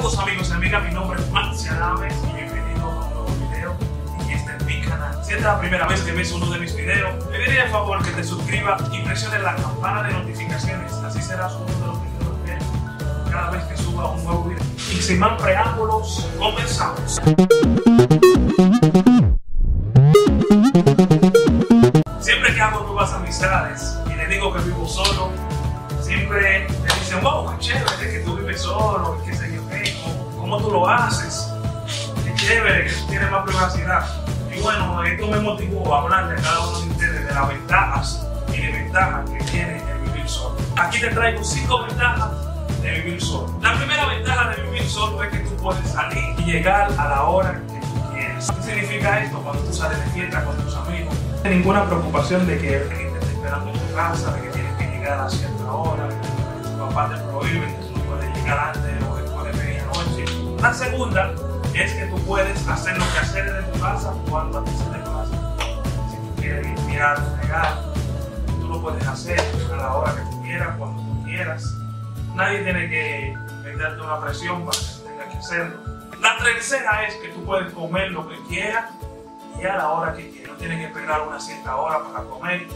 Saludos amigos y amigas, mi nombre es Maxi Adames y bienvenido a un nuevo video en este mi canal. Si esta es la primera vez que ves uno de mis videos, te diría de favor que te suscribas y presiones la campana de notificaciones, así serás uno de los primeros ver cada vez que suba un nuevo video. Y sin más preámbulos, comenzamos. Siempre que hago nuevas amistades y le digo que vivo solo, siempre me dicen, wow, qué chévere que tú vives solo, qué sé yo qué, cómo tú lo haces, qué chévere que tú tienes más privacidad. Y bueno, esto me motivó a hablarle a cada uno de ustedes de las ventajas y desventajas que tiene el vivir solo. Aquí te traigo 5 ventajas de vivir solo. La primera ventaja de vivir solo es que tú puedes salir y llegar a la hora que tú quieres. ¿Qué significa esto? Cuando tú sales de fiesta con tus amigos, no hay ninguna preocupación de que te esté esperando en tu casa, de que tienes que llegar a cierta hora, que tu papá te prohíbe que tú no puedes llegar antes o después de medianoche. La segunda es que tú puedes hacer los quehaceres de tu casa cuando a ti se te pasa. Si tú quieres limpiar, fregar, tú lo puedes hacer a la hora que tú quieras, cuando tú quieras. Nadie tiene que meterte una presión para que tú tengas que hacerlo. La tercera es que tú puedes comer lo que quieras y a la hora que quieras. No tienes que esperar una cierta hora para comer.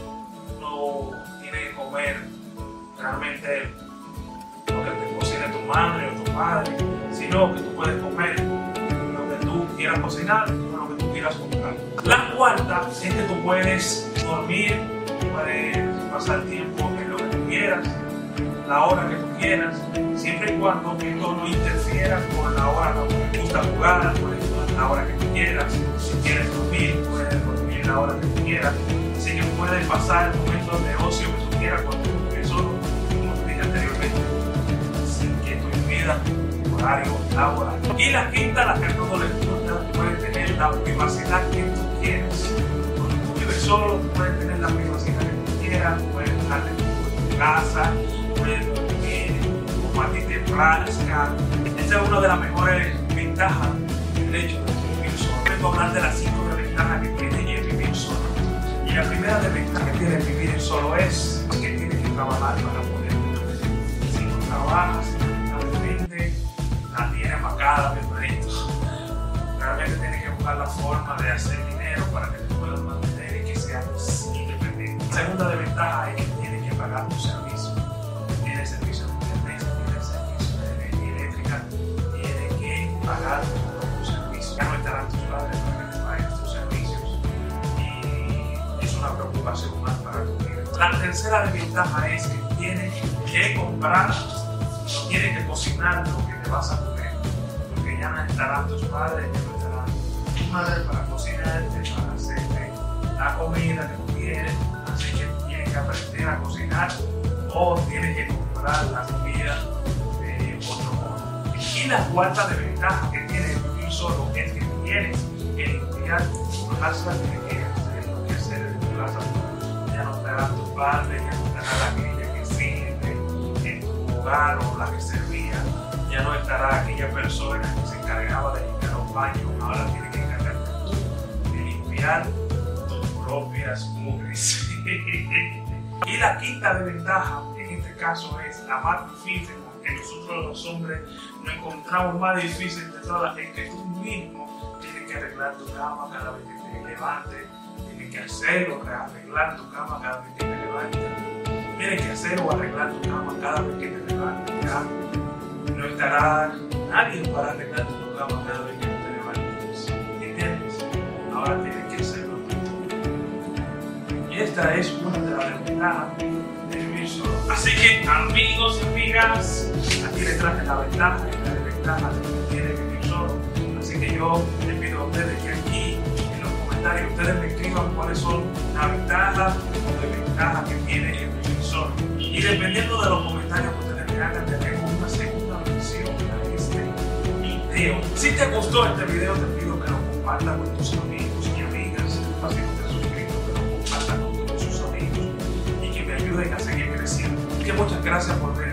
No tienes que comer realmente lo que te cocine tu madre o tu padre, sino que tú puedes comer lo que tú quieras cocinar o lo que tú quieras comprar. La cuarta es que tú puedes dormir, puedes pasar tiempo en lo que tú quieras, la hora que tú quieras, siempre y cuando esto no interfiera con la hora que te gusta jugar, puedes jugar la hora que tú quieras. Si quieres dormir, puedes dormir la hora que tú quieras. Así que puedes pasar momentos de ocio que tú quieras cuando tú estés solo, como te dije anteriormente, sin que tú impidas tu horario laboral. Y la quinta, la que a todos les gusta, puedes tener la privacidad que tú quieras. Cuando tú vives solo, puedes tener la privacidad que tú quieras, puedes dejar de tu casa, puedes dormir como a ti te plazca. Esta es una de las mejores ventajas del hecho de vivir solo. Vengo a hablar de las 5 ventajas que tiene el vivir solo. Y la primera desventaja que tiene el vivir solo es que tienes que trabajar para poder vivir. Si no trabajas, lamentablemente la tienes marcada de proyecto. Realmente tienes que buscar la forma de hacer dinero para que te puedas mantener y que seas independiente. La segunda desventaja es que tienes que pagar tu servicio. Tienes servicio de internet, tienes servicio de energía eléctrica, tienes que pagar tu servicio. Ya no estarán tus padres para que te paguen tus servicios. Una preocupación más para tu vida. La tercera desventaja es que tienes que comprar, no tienes que cocinar lo que te vas a comer, porque ya no estarán tus padres, ya no estará tu madre para cocinarte, para hacerte la comida que tú quieres, así que tienes que aprender a cocinar o tienes que comprar la comida de otro modo. Y la cuarta desventaja que tiene el vivir solo es que tienes que limpiar tu casa de que ya no estará tu padre, ya no estará aquella que sirve en tu hogar o la que servía, ya no estará aquella persona que se encargaba de limpiar los baños, ahora tienes que encargarte tú de limpiar tus propias mugres. Y la quinta desventaja en este caso es la más difícil, la que nosotros los hombres nos encontramos más difícil de todas, es que tú mismo tienes que arreglar tu cama cada vez que te levantes. Tienes que hacer o arreglar tu cama cada vez que te levantes. Tienes que hacer o arreglar tu cama cada vez que te levantes. Ya no estará nadie para arreglar tu cama cada vez que te levantes. ¿Entiendes? Ahora tienes que hacerlo tú. Y esta es una de las ventajas de vivir solo. Así que, amigos y amigas, aquí les traje la ventaja y la desventaja de que tiene vivir solo. Así que yo les pido a ustedes que aquí ustedes me escriban cuáles son las ventajas o desventajas que tiene el vivir solo. Y dependiendo de los comentarios que ustedes me hagan, tendremos una segunda versión de este video. Si te gustó este video, te pido que lo compartas con tus amigos y amigas. Así que te suscribas, que lo compartas con todos sus amigos y que me ayuden a seguir creciendo. Y que muchas gracias por ver